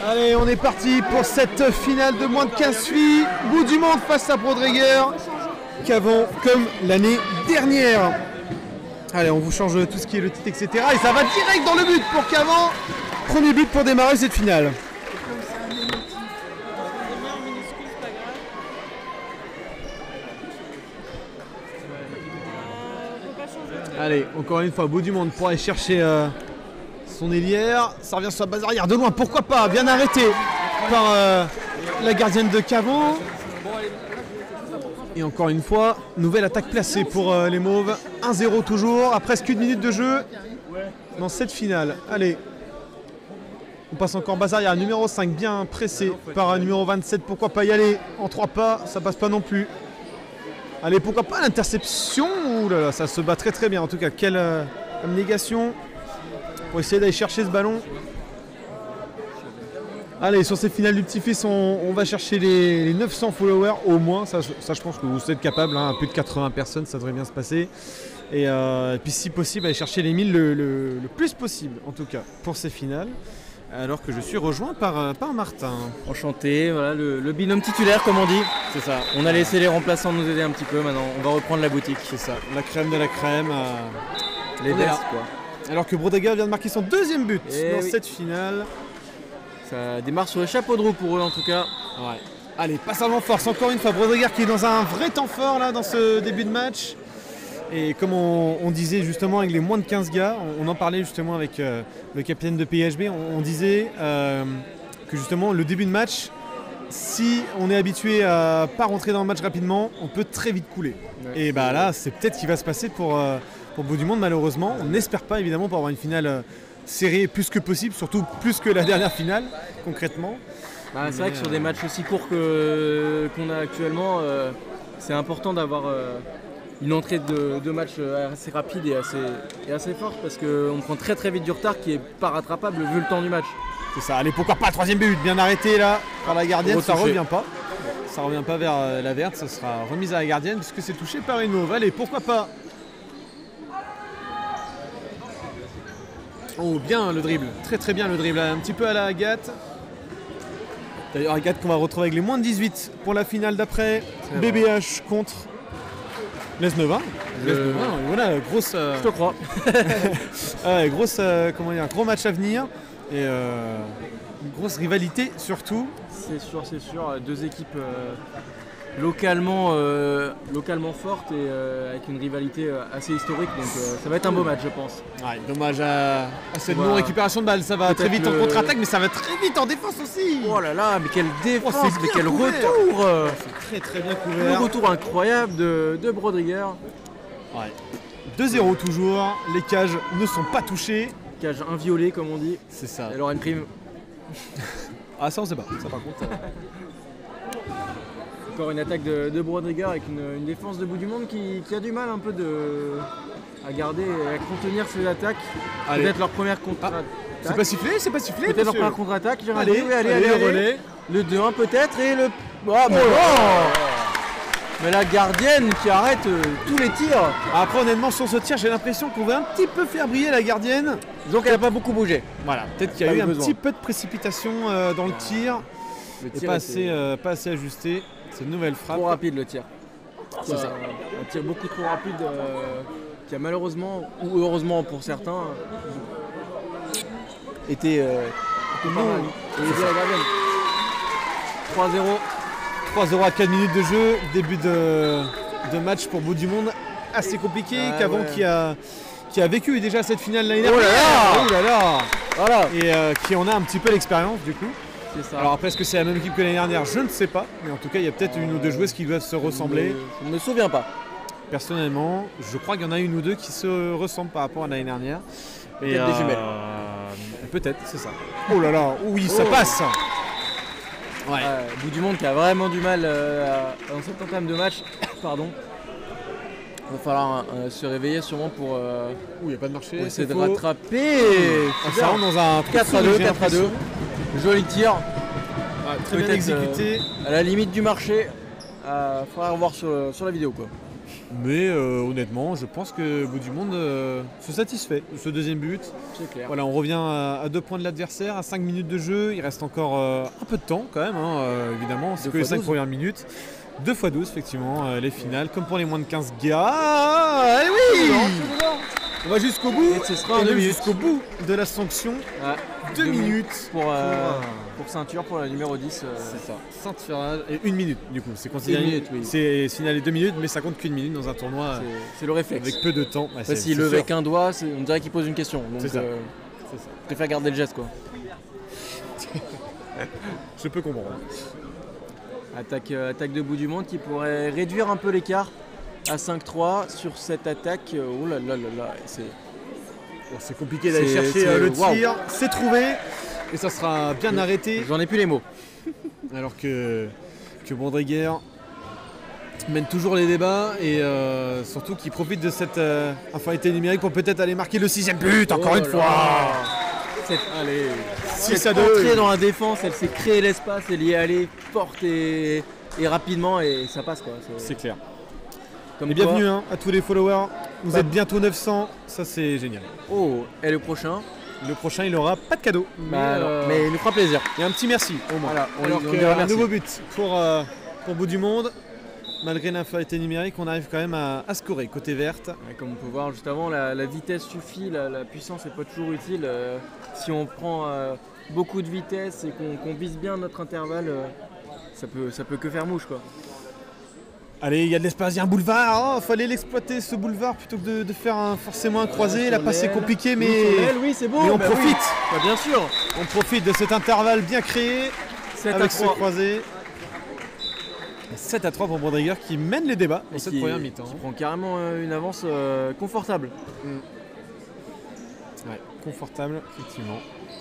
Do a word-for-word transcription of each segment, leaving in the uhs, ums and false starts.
Allez, on est parti pour cette finale de moins de quinze filles. Bout du monde face à Brodreger, qu'avant comme l'année dernière. Allez, on vous change tout ce qui est le titre, et cetera. Et ça va direct dans le but pour qu'avant. Premier but pour démarrer cette finale. Allez, encore une fois, bout du monde pour aller chercher euh, son ailière. Ça revient sur la base arrière de loin, pourquoi pas, bien arrêté par euh, la gardienne de Cavan. Et encore une fois, nouvelle attaque placée pour euh, les Mauves. un zéro toujours, à presque une minute de jeu dans cette finale. Allez, on passe encore base arrière, numéro cinq, bien pressé par un numéro vingt-sept. Pourquoi pas y aller en trois pas, ça passe pas non plus. Allez, pourquoi pas l'interception. Ouh là là, ça se bat très très bien. En tout cas, quelle euh, abnégation pour essayer d'aller chercher ce ballon. Allez, sur ces finales du petit-fils, on, on va chercher les, les neuf cents followers au moins. Ça, ça je pense que vous êtes capable. Hein, plus de quatre-vingts personnes, ça devrait bien se passer. Et, euh, et puis si possible, aller chercher les mille le, le, le plus possible, en tout cas, pour ces finales. Alors que je suis rejoint par, par Martin. Enchanté, voilà, le, le binôme titulaire comme on dit. C'est ça, on a laissé les remplaçants nous aider un petit peu, maintenant on va reprendre la boutique. C'est ça, la crème de la crème. Euh... Les best quoi. Alors que Brodreger vient de marquer son deuxième but Et dans oui. cette finale. Ça démarre sur le chapeau de roue pour eux en tout cas. Ouais. Allez, passe avant force, encore une fois, Brodreger qui est dans un vrai temps fort là dans ce début de match. Et comme on, on disait justement avec les moins de quinze gars, on, on en parlait justement avec euh, le capitaine de P H B, on, on disait euh, que justement le début de match, si on est habitué à pas rentrer dans le match rapidement, on peut très vite couler. Ouais. Et bah là, c'est peut-être ce qui va se passer pour, euh, pour Bout du Monde malheureusement. On n'espère pas évidemment pour avoir une finale euh, serrée plus que possible, surtout plus que la dernière finale concrètement. Bah, c'est vrai que sur des matchs aussi courts que, qu'on a actuellement, euh, c'est important d'avoir... Euh, une entrée de, de match assez rapide et assez, et assez forte parce qu'on prend très très vite du retard qui est pas rattrapable vu le temps du match. C'est ça, allez pourquoi pas, troisième but, bien arrêté là par la gardienne, Retouché. Ça revient pas. Ça revient pas vers la verte, ça sera remise à la gardienne puisque c'est touché par une mauve. Allez, pourquoi pas. Oh bien le dribble, très très bien le dribble, un petit peu à la Agathe. D'ailleurs Agathe qu'on va retrouver avec les moins de dix-huit pour la finale d'après. B B H contre Lesnevin. Le... Voilà, grosse. Euh... Je te crois. ouais, grosse, euh, comment dire, gros match à venir et euh, une grosse rivalité surtout. C'est sûr, c'est sûr. Deux équipes euh, localement, euh, localement fortes et euh, avec une rivalité assez historique. Donc euh, ça va être un beau match, je pense. Ouais, dommage à, à cette voilà. non-récupération de balle. Ça va très vite le... en contre-attaque, mais ça va très vite en défense aussi. Oh là là, mais quelle défense, oh, mais quel couvert. retour. C'est très très bien couvert. Le retour incroyable de, de Brodreger. Ouais. deux zéro toujours. Les cages ne sont pas touchées. Cage inviolée, comme on dit. C'est ça. Elle aura une prime. Ah ça on sait pas, ça par contre. Euh... Encore une attaque de, de Brodreger avec une, une défense de Bout du Monde qui, qui a du mal un peu de, à garder et à contenir ses attaques. Allez. Peut-être leur première contre-attaque. Ah, c'est pas sifflé, c'est pas sifflé. Peut-être leur première contre-attaque. Allez, dit, oui, allez, allez, allez, relais. Le deux un peut-être et le... Oh, mais, oh mais la gardienne qui arrête euh, tous les tirs. Après honnêtement sur ce tir j'ai l'impression qu'on va un petit peu faire briller la gardienne. Disons qu'elle n'a pas beaucoup bougé. Voilà, peut-être qu'il y a eu un besoin. petit peu de précipitation euh, dans le tir. Le tir et pas assez, euh, pas assez ajusté. C'est une nouvelle frappe. Trop rapide le tir. C'est ça. Un tir beaucoup trop rapide euh, qui a malheureusement, ou heureusement pour certains, été, euh, été pas mal. La gardienne. trois zéro. trois zéro à quatre minutes de jeu. Début de, de match pour Bout du Monde. Assez compliqué. Ah, Cavan ouais. qui, a, qui a vécu déjà cette finale l'année dernière. Oh là là, oh là, là. Voilà. Et euh, qui en a un petit peu l'expérience du coup. Ça. Alors après, est-ce que c'est la même équipe que l'année dernière? Je ne sais pas, mais en tout cas, il y a peut-être une ou deux joueuses qui doivent se ressembler. Je ne me souviens pas. Personnellement, je crois qu'il y en a une ou deux qui se ressemblent par rapport à l'année dernière. Peut-être euh, des jumelles. Peut-être, c'est ça. Oh là là, oui, oh. ça passe. Ouais. Euh, Bout du Monde qui a vraiment du mal euh, dans cette entame de match. Pardon. Il va falloir euh, se réveiller sûrement pour, euh, Ouh, y a pas de marché, pour essayer de faux. rattraper. Ah, ça rentre dans un quatre à deux, quatre à deux. Joli tir. Ouais, très bien exécuté. Euh, à la limite du marché. Il euh, faudra revoir sur, sur la vidéo quoi. Mais euh, honnêtement, je pense que Bout du Monde euh, se satisfait de ce deuxième but. C'est clair. Voilà, on revient à, à deux points de l'adversaire, à cinq minutes de jeu. Il reste encore euh, un peu de temps quand même, hein, euh, évidemment. C'est Deux que les fois cinq douze. premières minutes. deux fois douze, effectivement, euh, les finales. Comme pour les moins de quinze gars. Ah, eh oui, on va jusqu'au bout. Et ce sera en Et deux même minutes. jusqu'au bout de la sanction. Ah, Deux deux minutes pour, euh, pour, euh, pour ceinture pour la numéro dix. euh, C'est ça. Ceinturage. Et une minute, du coup. C'est considéré. Une minute, oui. C'est signalé deux minutes, mais ça compte qu'une minute dans un tournoi euh, c'est- C'est le réflexe. avec peu de temps. Ouais, Après, c'est- s'il c'est levait sûr. qu'un doigt, c'est- on dirait qu'il pose une question. Donc, C'est ça. euh, C'est ça. je préfère garder le geste, quoi. Je peux comprendre. Attaque, euh, attaque de Bout du Monde qui pourrait réduire un peu l'écart à cinq trois sur cette attaque. Euh, Oh là là là là, c'est Bon, c'est compliqué d'aller C'est- chercher c'est- euh, le waouh. tir. C'est trouvé. Et ça sera bien arrêté. J'en ai plus les mots. Alors que, que Brodriguer mène toujours les débats et euh, surtout qu'il profite de cette euh, infériorité numérique pour peut-être aller marquer le sixième but, encore Oh une là fois. là. Cette, Allez, cette six à deux. entrée dans la défense, elle s'est créée l'espace, elle y est allée forte et, et rapidement et ça passe, quoi. C'est- C'est clair. comme Et quoi- bienvenue hein, à tous les followers. Vous Pas- êtes bientôt neuf cents, ça c'est génial. Oh, et le prochain Le prochain, il aura pas de cadeau. Bah, mais, non, euh, mais il nous fera plaisir. et un petit merci au moins. Voilà, on- Alors on que, dira un merci. nouveau but pour, euh, pour Bout du Monde. Malgré l'infériorité numérique, on arrive quand même à, à scorer côté verte. Ouais, Comme on peut voir juste avant, la, la vitesse suffit, la, la puissance n'est pas toujours utile. Euh, si on prend euh, beaucoup de vitesse et qu'on qu'on vise bien notre intervalle, euh, ça peut, ça peut que faire mouche, quoi. Allez, il y a de l'espace, il y a un boulevard. Oh, fallait l'exploiter ce boulevard plutôt que de, de faire un- forcément un croisé. La passe est compliquée, mais, Oui, sur l'aile, oui, c'est beau. mais on bah oui. profite. Bah, bien sûr. On profite de cet intervalle bien créé sept à avec ce trois. croisé. sept à trois pour Brodriguer qui mène les débats dans Et cette qui- première mi-temps. qui prend carrément euh, une avance euh, confortable. Ouais, confortable, effectivement.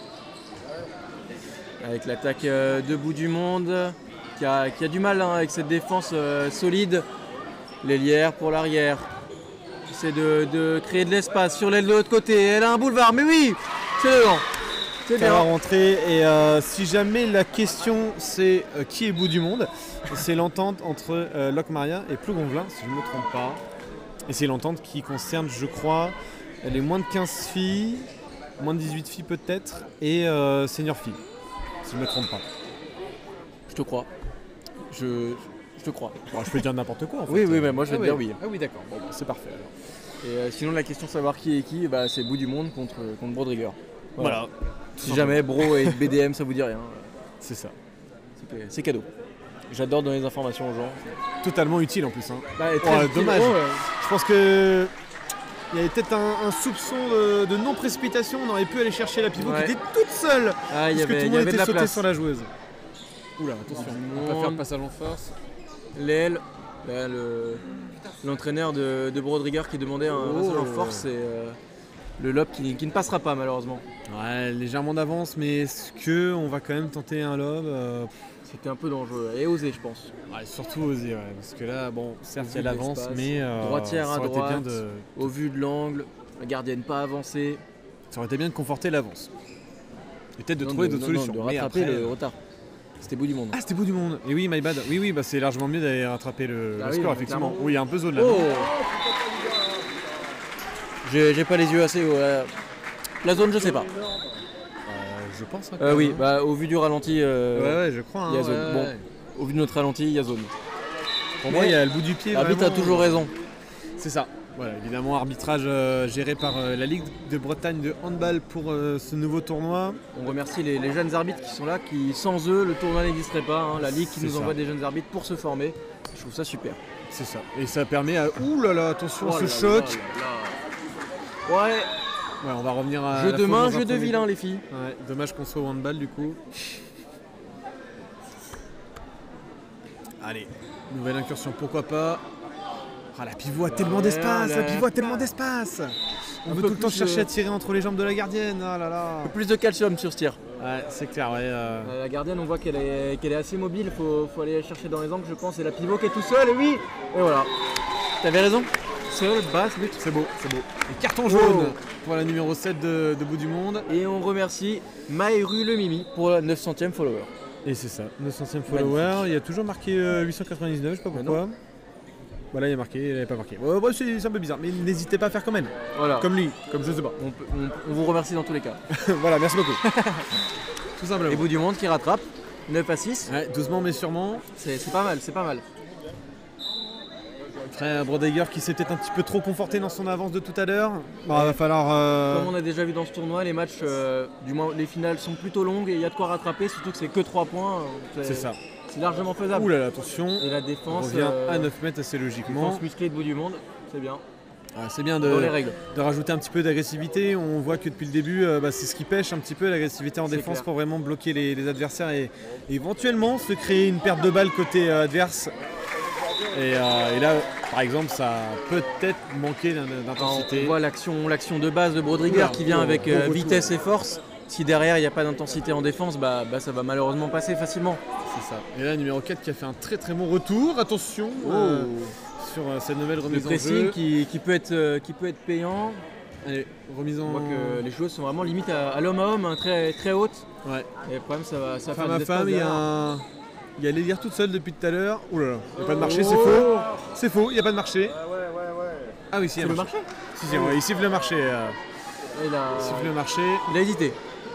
Avec l'attaque euh, de Bout du Monde, qui a, qui a du mal hein, avec cette défense euh, solide. L'ailière pour l'arrière. C'est de, de créer de l'espace sur l'aile de l'autre côté. Elle a un boulevard, mais oui, c'est dedans. C'est Ça va bien. rentrer et euh, si jamais la question c'est euh, qui est Bout du Monde, c'est l'entente entre euh, Locmaria et Plougonvelin, si je ne me trompe pas. Et c'est l'entente qui concerne, je crois, les moins de quinze filles, moins de dix-huit filles peut-être, et euh, senior filles, si je ne me trompe pas. Je te crois. Je, je te crois. Bon, je peux dire n'importe quoi en fait. Oui, oui, mais moi je vais Ah te dire oui. Ah oui, d'accord, bon, bah, c'est parfait alors. Et euh, sinon, la question de savoir qui est qui, bah, c'est Bout du Monde contre, contre Brodriguer. Voilà, Si jamais Bro et B D M ça vous dit rien, c'est ça. c'est que- c'est cadeau. J'adore donner des informations aux gens. Totalement utile en plus. Hein. Bah, et Oh, très- dommage. oh, euh, Je pense que il y avait peut-être un, un soupçon de, de non-précipitation. On aurait pu aller chercher la pivot Ouais. qui était toute seule. Ah, il y parce que avait, tout il le y monde avait de était la sauté place. sur la joueuse. Oula, attention, Du on va pas faire monde. le passage en force. L'aile, là, le- l'entraîneur de, de Brodriguer qui demandait un Oh. passage en force et euh, le lob qui, qui ne passera pas malheureusement. Ouais, légèrement d'avance, mais est-ce que on va quand même tenter un lob euh, C'était un peu dangereux et osé, je pense. ouais, surtout oser, ouais, parce que là, bon, certes il y a Vu l'avance, l'espace. mais euh, Droitière ça à aurait été bien droite. de, Au vu de l'angle, la gardienne pas avancée. ça aurait été bien de conforter l'avance. Et peut-être de Non, trouver de- d'autres non, non, solutions. de Mais rattraper après, le retard. C'était Bout du Monde. Ah, c'était Bout du Monde. Et oui, my bad. Oui, oui, bah, c'est largement mieux d'aller rattraper le, Ah le oui, score, non, effectivement. clairement. Oui, il y a un peu zone là. Oh J'ai j'ai pas les yeux assez haut. euh. La zone, je sais pas. Euh, je pense. hein, Euh, quand oui, même. bah, au vu du ralenti, euh, Ouais, ouais, je crois. il y a hein, zone. ouais, Bon. ouais. au vu de notre ralenti, il y a zone. Pour moi, il y a le bout du pied. L'arbitre a vraiment. toujours raison. C'est ça. Voilà, évidemment, arbitrage euh, géré par euh, la Ligue de Bretagne de handball pour euh, ce nouveau tournoi. On remercie les, les jeunes arbitres qui sont là, qui sans eux, le tournoi n'existerait pas. hein. La Ligue qui C'est nous ça. envoie des jeunes arbitres pour se former. Je trouve ça super. C'est ça. Et ça permet à. Ouh là là, attention, Oh ce là choc. là là là. Ouais, Ouais, on va revenir à. jeu la de faute main, dans un jeu de premier vilain, temps. les filles. Ouais, dommage qu'on soit au handball du coup. Allez, nouvelle incursion, pourquoi pas. Ah, la pivot a tellement Ouais, d'espace, la là. pivot a tellement d'espace. On Un veut peu tout le temps plus, chercher euh, à tirer entre les jambes de la gardienne. Ah là là. Plus de calcium sur ce tir. Ouais, c'est clair, ouais. euh, Euh, La gardienne, on voit qu'elle est, qu'elle est assez mobile. Faut, faut aller chercher dans les angles, je pense. Et la pivot qui est tout seul, et oui. Et voilà. T'avais raison. Seul, basse, but. C'est beau, c'est beau. Et carton Oh. jaune pour la numéro sept de, de Bout du Monde. Et on remercie Maïru le Mimi pour la neuf centième follower. Et c'est ça, neuf centième follower. Il y a toujours marqué euh, huit cent quatre-vingt-dix-neuf, je sais pas Mais pourquoi. Voilà, il a marqué, il n'avait pas marqué. Ouais, ouais, c'est un peu bizarre, mais n'hésitez pas à faire comme elle. Voilà. Comme lui, comme je sais pas. On, peut- on- on vous remercie dans tous les cas. Voilà, merci beaucoup. Tout simplement. Et bout du monde qui rattrape. neuf à six. Ouais, doucement mais sûrement. C'est c'est pas mal, c'est pas mal. Après, Brodegger qui s'est peut-être un petit peu trop conforté dans son avance de tout à l'heure. Bon, il va falloir. euh, Comme on a déjà vu dans ce tournoi, les matchs, euh, du moins les finales sont plutôt longues et il y a de quoi rattraper, surtout que c'est que trois points. euh, C'est ça. C'est largement faisable. Ouh là là, attention. Et la On défense, revient euh, à neuf mètres assez logiquement. défense musclée de bout du monde, c'est bien. Ah, c'est bien Dans les de, règles. de rajouter un petit peu d'agressivité. On voit que depuis le début, euh, bah, c'est ce qui pêche un petit peu, l'agressivité en C'est défense clair. pour vraiment bloquer les, les adversaires et, et éventuellement se créer une perte de balle côté euh, adverse. Et, euh, et là, par exemple, ça a peut-être manqué d'in- On d'intensité. voit l'action l'action de base de Brodrigger Oula, qui vient oh, avec bon euh, retour. vitesse et force. Si derrière il n'y a pas d'intensité en défense, bah, bah, ça va malheureusement passer facilement. C'est ça. Et là, numéro quatre qui a fait un très très bon retour. Attention euh, sur euh, cette nouvelle Le remise en pressing jeu. qui, qui peut être, euh, qui peut être payant. Allez, remise en. On voit que les joueuses sont vraiment limite à, à l'homme à homme, hein, très, très hautes. Ouais. Et le problème, ça va, ça va Femme faire à des femme, il y a espaces un. Il y a l'élire toute seule depuis tout à l'heure. Ouh là là, il n'y a pas de marché, c'est Oh. faux. C'est faux, il n'y a pas de marché. Ah oui, si, il y derrière. a C'est le marché. marché. Si, si, ouais, il siffle le marché. euh, Il a, Il siffle le marché. il a hésité.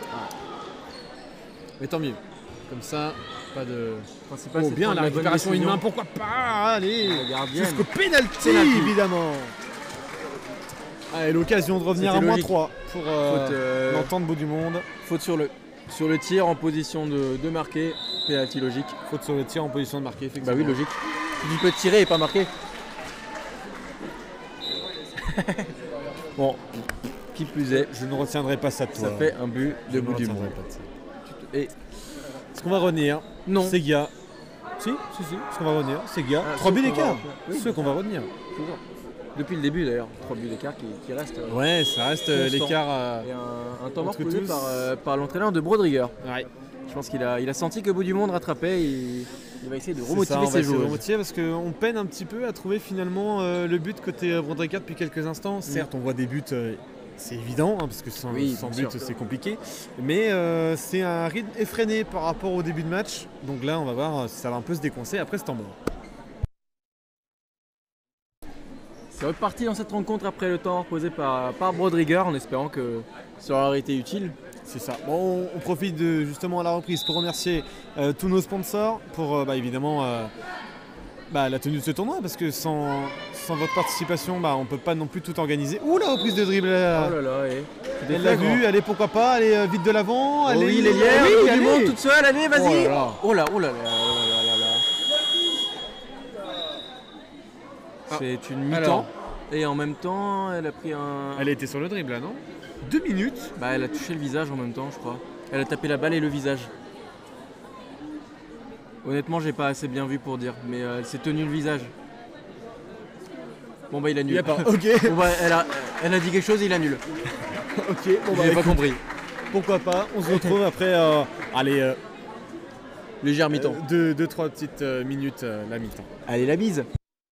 Mais tant mieux. Comme ça, pas de. Le principal, Oh, c'est de bien prendre la bonne récupération une décision. main, pourquoi pas. Allez, La gardienne. jusqu'au pénalty, Penalty. évidemment. Allez, l'occasion de revenir à C'était moins logique. trois pour euh, Faute, euh, l'entente bout du monde. Faute sur le, sur le tir en position de, de marquer. Penalty logique. Faute sur le tir en position de marquer, Bah effectivement. oui, logique. Tu peux tirer et pas marquer. Bon, qui plus est, Je ne retiendrai pas ça de toi. ça fait un but Je de ne bout du retiendrai monde. pas de ça. Et Est-ce qu'on va retenir non. Segia. Si, si, si. Est-ce qu'on va retenir Segia. Ah, trois ceux buts qu'on va d'écart. retenir. Oui. Ceux qu'on va retenir. Toujours. Depuis le début d'ailleurs, trois buts d'écart qui, qui restent. euh, Ouais, ça reste euh, Constant. l'écart. euh, Et un, un temps mort Entre posé tous. par, euh, par l'entraîneur de Brodrigger. Ouais. Je pense qu'il a, il a senti que bout du monde rattrapait. Il, il va essayer de C'est remotiver ça, on va ses essayer de joueurs. remotiver parce qu'on peine un petit peu à trouver finalement euh, le but côté euh, Brodrigger depuis quelques instants. Certes, on voit des buts, euh, c'est évident, hein, parce que sans, Oui, sans bien but sûr. c'est compliqué. Mais euh, c'est un rythme effréné par rapport au début de match. Donc là, on va voir si ça va un peu se décoincer après ce temps mort. C'est reparti dans cette rencontre après le temps reposé par, par Brodrigger en espérant que ça aura été utile. C'est ça. Bon, on, on profite de, justement à la reprise pour remercier euh, tous nos sponsors pour euh, bah, évidemment euh, bah, la tenue de ce tournoi parce que sans, sans votre participation, bah, on ne peut pas non plus tout organiser. Ouh, la reprise de dribble. euh, Oh là là, et Elle l'a vu, allez pourquoi pas, allez euh, vite de l'avant, Oh allez oui, les lières, oui, bout du allez. monde toute seule, allez, Oh là vas-y. là. Oh là, oh là là, oh là là là là. C'est une alors. mi-temps et en même temps, elle a pris un. Elle a été sur le dribble là, non Deux minutes. Bah, elle a touché le visage en même temps, je crois. Elle a tapé la balle et le visage. Honnêtement, j'ai pas assez bien vu pour dire, mais euh, elle s'est tenue le visage. Bon bah il Il annule. n'y a pas. Ok, Bon bah elle a, elle a dit quelque chose, il annule. ok. Bon bah J'ai pas écoute, compris. pourquoi pas. On se retrouve après. euh, allez, euh, Légère mi-temps. euh, deux, deux, trois petites euh, minutes euh, la mi-temps. Allez la bise.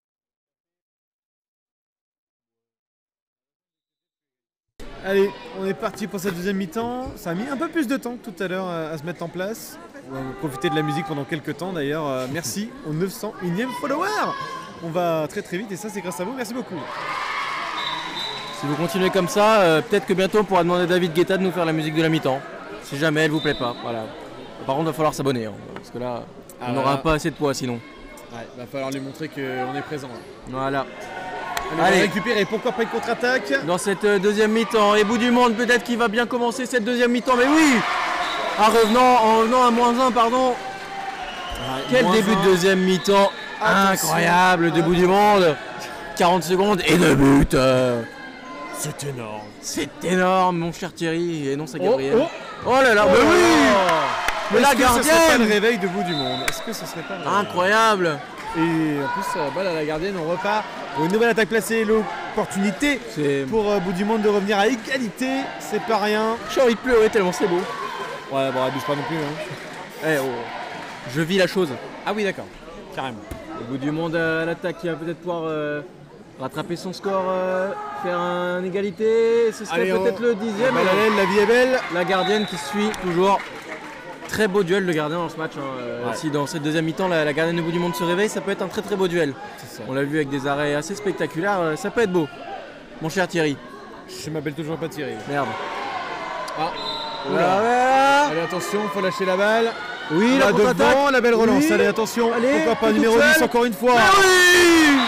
Allez, on est parti pour cette deuxième mi-temps. Ça a mis un peu plus de temps tout à l'heure à, à se mettre en place. On va profiter de la musique pendant quelques temps d'ailleurs. Euh, merci au neuf cent unième follower. On va très très vite et ça c'est grâce à vous. Merci beaucoup. Si vous continuez comme ça, euh, peut-être que bientôt on pourra demander à David Guetta de nous faire la musique de la mi-temps. Si jamais elle vous plaît pas. Voilà. Par contre, il va falloir s'abonner. Hein, parce que là, Ah, on voilà. n'aura pas assez de poids sinon. Ouais, va falloir lui montrer qu'on est présent. Là. Voilà. Allez, on Allez. va récupérer. Pourquoi pas une contre-attaque? Dans cette euh, deuxième mi-temps, et bout du monde, peut-être qu'il va bien commencer cette deuxième mi-temps. Mais oui, en revenant, en revenant à moins un, pardon. Quel moins début un. de deuxième mi-temps Attention. incroyable, de bout du monde. quarante secondes et deux buts. euh, C'est énorme. C'est énorme, mon cher Thierry. Et non, c'est Oh, Gabriel. oh. Oh, là là, Oh mais là oui. là. Mais la Est-ce que ce serait pas gardienne. le réveil de bout du monde? Est-ce que ce serait pas le réveil? Incroyable. Et en plus, euh, balle à la gardienne, on repart. Une nouvelle attaque placée, l'opportunité C'est. pour euh, bout du monde de revenir à égalité. C'est pas rien. J'ai envie de pleurer tellement c'est beau. Ouais, bon, abuse pas non plus. Hein. Eh, oh. Je vis la chose. Ah oui, d'accord. Carrément. Au bout du monde à l'attaque qui va peut-être pouvoir euh, rattraper son score, euh, faire une égalité. Ce serait Allez, on- peut-être le dixième. Balle à l'aile, la vie est belle. La gardienne qui suit toujours très beau duel de gardien dans ce match. Hein. Euh, Ouais. Si dans cette deuxième mi-temps la, la gardienne de bout du monde se réveille, ça peut être un très très beau duel. C'est ça. On l'a vu avec des arrêts assez spectaculaires, euh, ça peut être beau. Mon cher Thierry. Je m'appelle toujours pas Thierry. Merde. Ah. Voilà, voilà. Allez, attention, faut lâcher la balle. Oui, Là, la contre-attaque. devant, la belle relance. Oui. Allez, attention. Allez, Pourquoi pas toute numéro seule. dix encore une fois. Ah oui.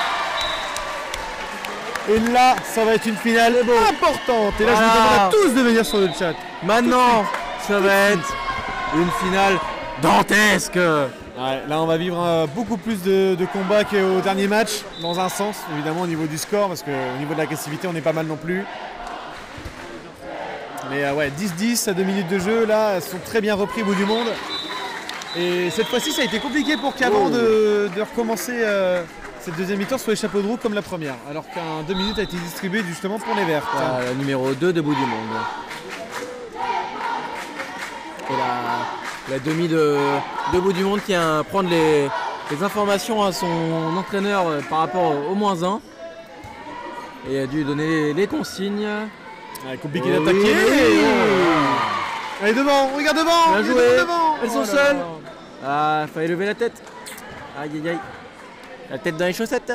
Et là, ça va être une finale importante. Et là, je Voilà. vous demande à tous de venir sur le chat. Maintenant, ça va être une finale dantesque. Ouais, là, on va vivre euh, beaucoup plus de, de combats qu'au dernier match, dans un sens, évidemment, au niveau du score, parce qu'au niveau de l'agressivité, on n'est pas mal non plus. Mais euh, ouais, dix dix à deux minutes de jeu, là, elles sont très bien repris au bout du monde. Et cette fois-ci, ça a été compliqué pour Cavan Oh. de, de recommencer euh, cette deuxième mi-temps sur les chapeaux de roue comme la première, alors qu'un deux minutes a été distribué justement pour les Verts. Voilà, la numéro deux de bout du monde. Et la, la demi de, de bout du monde qui a à prendre les, les informations à son entraîneur euh, par rapport au, au moins un. Et a dû donner les consignes. Ouais, compliqué Oh d'attaquer. oui, oui. Oh. Allez, devant, regarde devant. Bien il est joué. devant. Elles sont Oh là seules. là. Ah, fallait lever la tête. Aïe aïe aïe. La tête dans les chaussettes.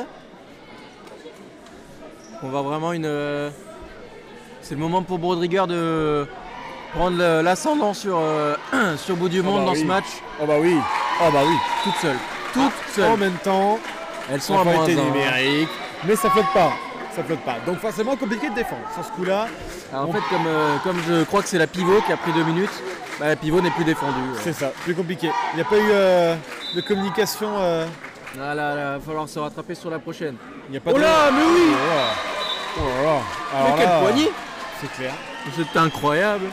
On voit vraiment une. euh, C'est le moment pour Brodriguer de prendre le- l'ascendant sur, euh, sur bout du monde bah dans oui. ce match. Oh bah oui. Oh bah oui. Toutes seules. Toutes En seules. même temps, Elles sont à la moins qualité un. numérique, mais ça flotte pas. Ça flotte pas. Donc forcément compliqué de défendre. Sur ce coup-là, Alors, en fait, comme, euh, comme je crois que c'est la pivot qui a pris deux minutes, bah, la pivot n'est plus défendue. c'est ça, plus compliqué. Il n'y a pas eu euh, de communication. euh, Ah là, là, va falloir se rattraper sur la prochaine. Il n'y a pas Oh de... là, mais oui. Oh là. Oh là là. Alors Mais quelle là, poignée. C'est clair. C'est incroyable.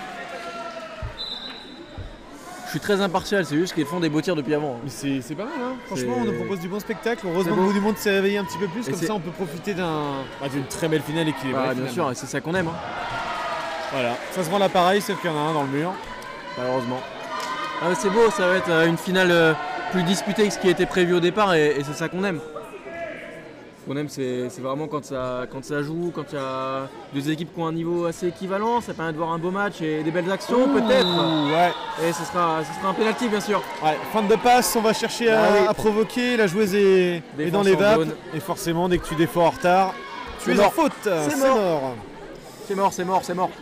Je suis très impartial, c'est juste qu'ils font des beaux tirs depuis avant. Mais c'est c'est pas mal, hein. Franchement, C'est- on nous propose du bon spectacle. Heureusement C'est que beau. le bout du monde s'est réveillé un petit peu plus. Et Comme c'est- ça, on peut profiter d'un bah, d'une très belle finale équilibrée. Bah, bien finalement. sûr, et c'est ça qu'on aime, hein, Voilà. Ça se rend là pareil, sauf qu'il y en a un dans le mur. malheureusement. Ah, mais c'est beau, ça va être euh, une finale euh, plus disputée que ce qui était prévu au départ, et, et c'est ça qu'on aime. Ce qu'on aime, c'est c'est vraiment quand ça, quand ça joue, quand il y a deux équipes qui ont un niveau assez équivalent, ça permet de voir un beau match et des belles actions peut-être. Ouh, Ouais. Et ce sera, ce sera un pénalty bien sûr. Ouais, fin de passe, on va chercher à, Ah oui. à provoquer, la joueuse est, est Défense dans les en vapes, zone. et forcément dès que tu défends en retard, tu C'est es en mort. faute, c'est mort. mort. C'est mort, c'est mort, c'est mort.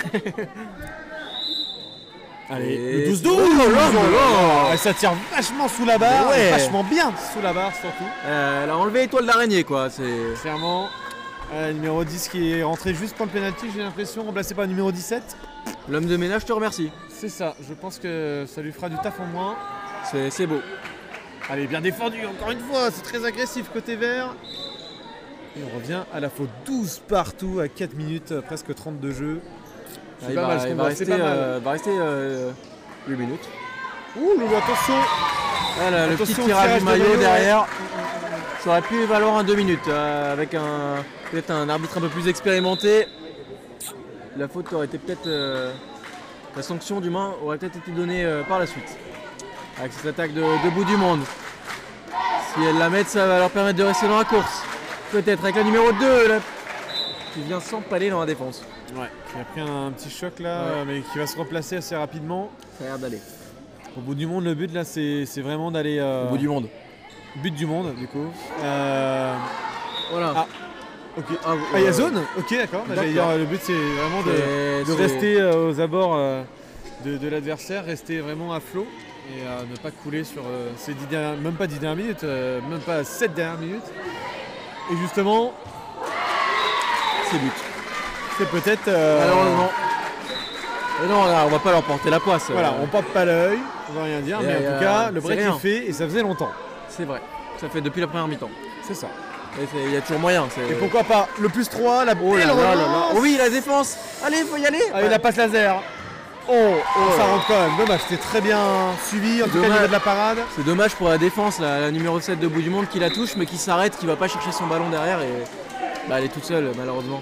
Allez, Et- le douze douze. Oh là là là. Ouais, ça tire vachement sous la barre, Ouais. vachement bien sous la barre surtout. Euh, elle a enlevé l'étoile d'araignée quoi. C'est... Clairement, euh, numéro dix qui est rentré juste pour le penalty, j'ai l'impression, remplacé par le numéro dix-sept. L'homme de ménage te remercie. C'est ça, je pense que ça lui fera du taf en moins. C'est, c'est beau. Allez, bien défendu, encore une fois, c'est très agressif côté vert. Et on revient à la faute douze partout à quatre minutes, euh, presque trente de jeu. C'est il pas va, mal ce il qu'on va voit, rester, c'est pas mal. euh, va rester euh, huit minutes. Ouh, Loulou, attention. Ah, là, le Attention petit au tirage tirage du de maillot maillot, derrière. Ça aurait pu valoir un deux minutes euh, avec un, peut-être un arbitre un peu plus expérimenté. La faute aurait été peut-être. euh, la sanction du moins aurait peut-être été donnée euh, par la suite. Avec cette attaque de, de bout du monde. Si elles la mettent, ça va leur permettre de rester dans la course. Peut-être avec la numéro deux là, qui vient s'empaler dans la défense. Ouais, qui a pris un, petit choc là, Ouais. euh, mais qui va se replacer assez rapidement. Ça a l'air d'aller. Au bout du monde, le but là, c'est c'est vraiment d'aller. euh, Au bout du monde. But du monde, du coup. Euh, Voilà. Ah, ok. Ah, Ah, il y a euh, zone. Ok, d'accord. Bah, j'allais d'accord. dire, le but, c'est vraiment de, C'est- de c'est- rester euh, aux abords euh, de, de l'adversaire, rester vraiment à flot et euh, ne pas couler sur euh, ces dix dernières, même pas dix dernières minutes, euh, même pas sept dernières minutes. Et justement, C'est but. c'est peut-être. euh, Malheureusement. Et non, là, on va pas leur porter la poisse. Voilà, euh, on porte pas l'œil, on va rien dire, Et, mais en euh, tout cas, le c'est break rien. est fait et ça faisait longtemps. C'est vrai. Ça fait depuis la première mi-temps. C'est ça. Et c'est- il y a toujours moyen. c'est- Et pourquoi pas le plus trois, la Oh là belle là là là. relance. Oh oui, la défense. Allez, faut y aller. Allez, la passe laser. Oh, oh, ça là. rentre quand même. Dommage, c'était très bien suivi, en tout cas au Dommage. niveau de la parade. C'est dommage pour la défense, la, la numéro sept de bout du monde qui la touche, mais qui s'arrête, qui va pas chercher son ballon derrière et bah, elle est toute seule malheureusement.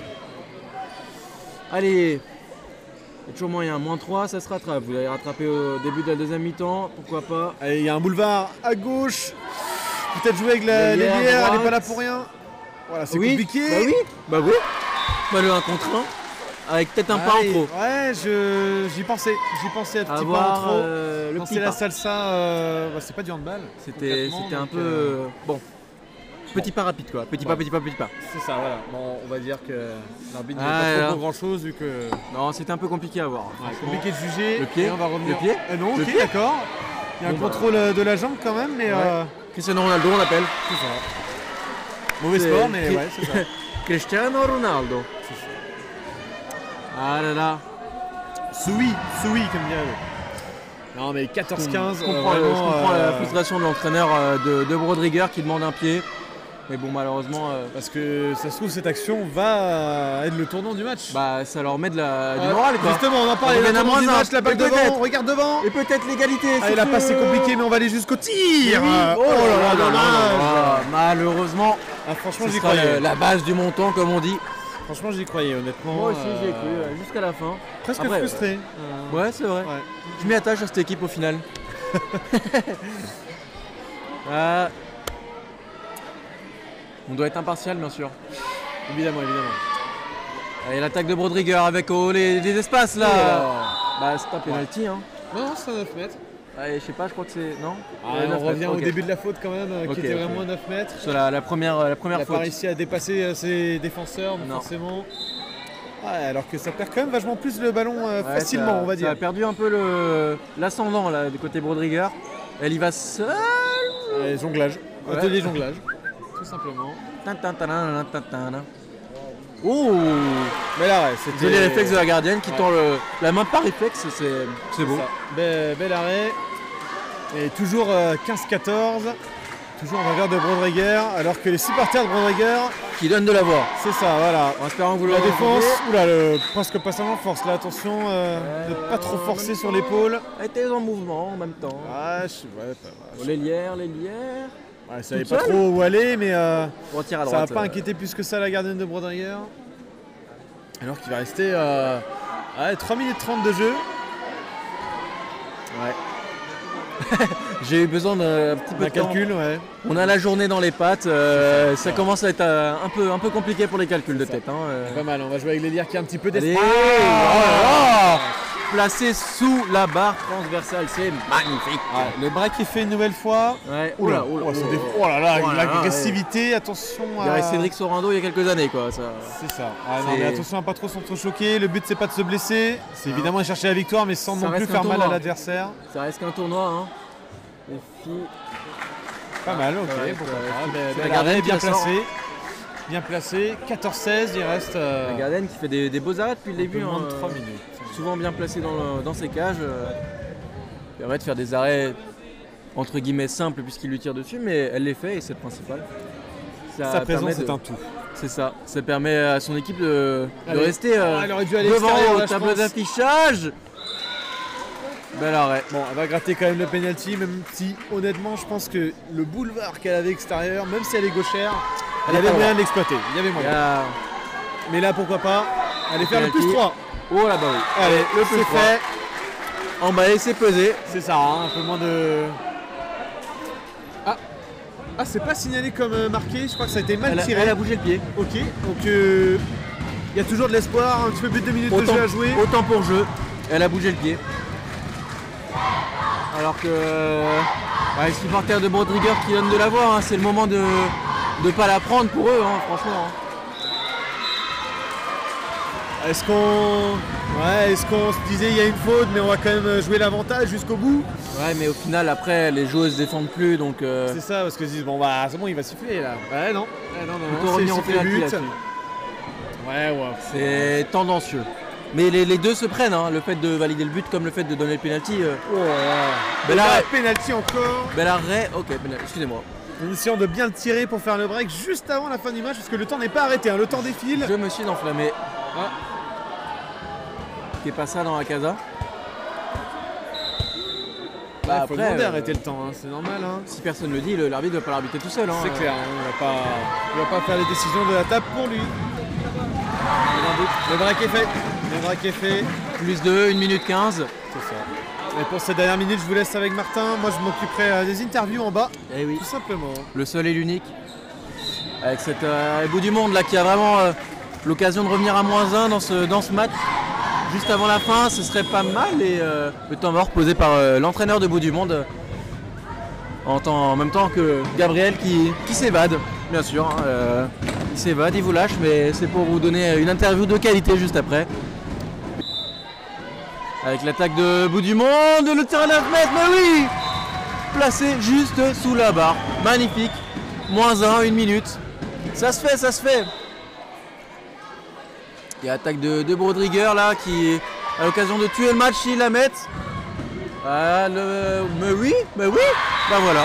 Allez. Il y a toujours moyen. moins trois, ça se rattrape. Vous l'avez rattrapé au début de la deuxième mi-temps, pourquoi pas. Allez, il y a un boulevard à gauche. Peut-être jouer avec la L'ailière l'ailière, elle droite. n'est pas là pour rien. Voilà, c'est Oui, compliqué. Bah oui, bah oui. Bah le un contre un, avec peut-être un pas Allez, en trop. Ouais, je- j'y pensais. J'y pensais un À petit pas en voir trop. euh, c'est Petit la pas. salsa, euh, bah, c'est pas du handball. C'était concrètement, c'était un donc, peu... euh, Bon, petit pas rapide quoi. Petit pas, Ouais. petit pas, petit pas. C'est ça, voilà. Bon, on va dire que l'arbitre n'est Ah, pas là. trop pour grand chose vu que. Non, c'était un peu compliqué à voir. Ouais, franchement. compliqué de juger. Le pied. Et on va revenir. Le pied. Euh, non, Le ok, pied. d'accord. Il y a un Bon, bah. contrôle euh, de la jambe quand même, mais Ouais. euh, Cristiano Ronaldo, on l'appelle. c'est ça. Mauvais C'est- sport, mais Qui- ouais, c'est ça. Cristiano Ronaldo. Ah là là. Soui, Soui, comme dirait l'autre. Non, mais quatorze quinze. Je comprends, le- je vraiment, comprends la euh, frustration de l'entraîneur euh, de, de Brodriguer qui demande un pied. Mais bon, malheureusement, euh, Parce que ça se trouve, cette action va être le tournant du match. bah, ça leur met de la, du Ouais, moral quoi. Justement, on en parlait. On revient le à tournant du moins un. match, la balle Et devant, peut-être. regarde devant. Et peut-être l'égalité. Ah, c'est la sûr. passe c'est compliqué, mais on va aller jusqu'au tir. Oui, Euh, oh là là, dommage. là, malheureusement, Ah, franchement, ce j'y sera croyais. le- la base du montant comme on dit. Franchement, j'y croyais, honnêtement. Moi aussi j'y ai euh, cru euh, jusqu'à la fin. Presque Après, frustré. Euh, Ouais, c'est vrai. ouais. Je m'y attache à cette équipe au final. Ah. On doit être impartial bien sûr. Évidemment, évidemment. Allez, l'attaque de Brodriguer avec oh, les, les espaces là. Oh là. Bah c'est un penalty hein. Non, c'est neuf mètres. Allez, je sais pas, je crois que c'est. Non Ah, Euh, on neuf revient mètres, au ok. début de la faute quand même, euh, Ok, qui était ok. vraiment neuf mètres. Sur la, la première, la Il première n'a faute. pas réussi à dépasser euh, ses défenseurs, donc Non. forcément. Ouais, alors que ça perd quand même vachement plus le ballon euh, Ouais, facilement, ça- on va Ça dire. a perdu un peu le- l'ascendant là du côté Brodriguer. Elle y va seule. Euh, jonglage. Ouais. Atelier jonglage. Tout simplement. Tin, tin, tin, tin, tin, tin, tin. Ouh. Mais là, ouais, c'était. Joli réflexe de la gardienne qui Ouais. tend le- la main par réflexe, c'est c'est beau. Ça. Bel, bel arrêt. Et toujours euh, quinze quatorze. Toujours en faveur de Brodriguer, alors que les supporters de Brodriguer, Qui donne de la voix. c'est ça, voilà. En espérant que vous La l'aurez défense, entendu. oula, le, presque pas seulement force, là, attention, euh, Ouais, ne pas trop en forcer même sur temps. l'épaule. Elle était en mouvement en même temps. Ah, je sais, ouais, pas, Oh, les lières, les lières. ouais, ça savait Toute pas seule trop où aller, mais euh, On retire à ça va droite. pas euh. inquiéter plus que ça la gardienne de Brodriguer. Alors qu'il va rester euh, ouais, trois minutes trente de jeu. Ouais. J'ai eu besoin d'un petit peu Un de temps. calcul, ouais. On a la journée dans les pattes. euh, ça commence à être euh, un peu, un peu compliqué pour les calculs de ça. tête. Hein, euh. Pas mal, on va jouer avec l'Elière qui a un petit peu Allez, d'espoir. oh là là, placé sous la barre transversale, c'est magnifique. Ouais, le bras qui fait une nouvelle fois. Ouais. Oula, Oula, oula, oh, c'est oula. des- oh là là, Oh là là, l'agressivité, attention. Il y à- avait Cédric Sorando il y a quelques années quoi. Ça. C'est ça. Ah non, C'est- mais attention à pas trop s'entrechoquer. Le but c'est pas de se blesser. C'est évidemment de chercher la victoire, mais sans Ça non plus reste un faire mal à tournoi. l'adversaire. Ça reste qu'un tournoi. Hein. Les filles. Pas mal, ok. Ouais, pourquoi ouais, pas. c'est- Ben- c'est ben la gardienne l'arrêt qui bien la sort. placé. Bien placé. quatorze seize, il reste euh, La gardienne qui fait des, des beaux arrêts depuis le un peu début. moins hein, de trois euh, minutes. Souvent bien placé dans, le- dans ses cages. Euh, permet de faire des arrêts entre guillemets simples puisqu'il lui tire dessus, mais elle les fait et c'est le principal. Ça Sa présence permet est de- un tout. C'est ça. Ça permet à son équipe de, de Allez. rester euh, Ah, elle aurait dû aller devant extérieur, au là, je tableau pense. d'affichage. Bel arrêt. Bon, elle va gratter quand même le penalty, même si honnêtement, je pense que le boulevard qu'elle avait extérieur, même si elle est gauchère, il y Elle a avait pas moyen le de l'exploiter. Il y avait Il y moyen. a- Mais là, pourquoi pas aller faire le Penalty. plus trois. Oh là bah oui. Allez, le plus c'est trois. fait. Emballé, c'est pesé. C'est ça, hein, un peu moins de. Ah, ah c'est pas signalé comme euh, marqué, je crois que ça a été mal Elle a, tiré. elle a bougé le pied. Ok, donc euh, il y a toujours de l'espoir, un petit peu plus de deux minutes Autant, de jeu à jouer. autant pour jeu. Elle a bougé le pied. Alors que euh, bah, les supporters de Brodriguer qui donnent de la voix, hein, c'est le moment de ne pas la prendre pour eux, hein, franchement. hein. Est-ce qu'on ouais, est-ce qu'on se disait il y a une faute, mais on va quand même jouer l'avantage jusqu'au bout? Ouais, mais au final, après, les joueuses défendent plus, donc euh, C'est ça, parce que se disent bon bah c'est bon, il va siffler là. Ouais, non, ouais, non, non, on peut non, revenir c'est au siffler pénalty but. là-dessus. Ouais, ouais. C'est tendancieux. Mais les, les deux se prennent, hein, le fait de valider le but comme le fait de donner le penalty. Euh, Oh là là. Bel Là, arrêt. penalty encore. bel arrêt, ok, penalty, excusez-moi. En essayant de bien le tirer pour faire le break juste avant la fin du match, parce que le temps n'est pas arrêté, hein, le temps défile. Je me suis enflammé. Ah. Qui est pas ça dans la casa. Bah, Bah, faut après, demander euh, d'arrêter le temps, hein, c'est normal. Hein. Si personne ne le dit, le- l'arbitre ne va pas l'arbitrer tout seul. Hein, C'est clair, hein, il va pas, il va pas faire les décisions de la table pour lui. Le break est fait. Le break est fait. Plus de une minute quinze. C'est ça. Et pour cette dernière minute, je vous laisse avec Martin. Moi, je m'occuperai euh, des interviews en bas, Eh oui. tout simplement. Le seul et l'unique. Avec cette euh, bout du monde là qui a vraiment euh, l'occasion de revenir à moins un dans ce, dans ce match. juste avant la fin, ce serait pas mal. Et euh, le temps mort posé par euh, l'entraîneur de Bout du Monde, en, temps, en même temps que Gabriel qui, qui s'évade, bien sûr. Hein, euh, il s'évade, il vous lâche, mais c'est pour vous donner une interview de qualité juste après. Avec l'attaque de Bout du Monde, le tir à neuf mètres, mais oui! Placé juste sous la barre. Magnifique. Moins un, une minute. Ça se fait, ça se fait. Il y a l'attaque de, de Brodriguer là qui a l'occasion de tuer le match s'il la met. Ah, le... Mais oui, mais oui. Ben voilà.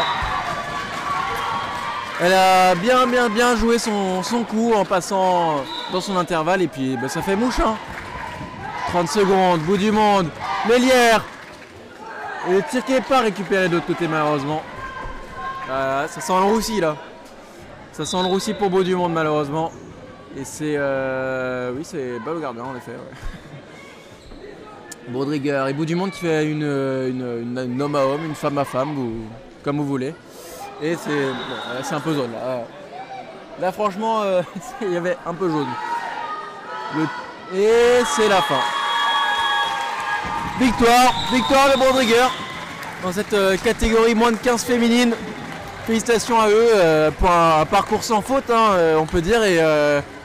Elle a bien bien bien joué son, son coup en passant dans son intervalle et puis ben, ça fait mouche. Hein. trente secondes, Bout du Monde, Mélière. Et le tir qui n'est pas récupéré de l'autre côté malheureusement. Euh, ça sent le roussi là. Ça sent le roussi pour Bout du Monde malheureusement. Et c'est... Euh, oui c'est balle au gardien en effet. Ouais. Brodriguer et Bout du Monde qui fait une, une, une, une homme à homme, une femme à femme, ou, comme vous voulez. Et c'est bon, c'est un peu jaune là. Là franchement euh, il y avait un peu jaune. Le, et c'est la fin. Victoire, victoire de Brodriguer dans cette euh, catégorie moins de quinze féminine. Félicitations à eux euh, pour un, un parcours sans faute, hein, euh, on peut dire. Et, euh,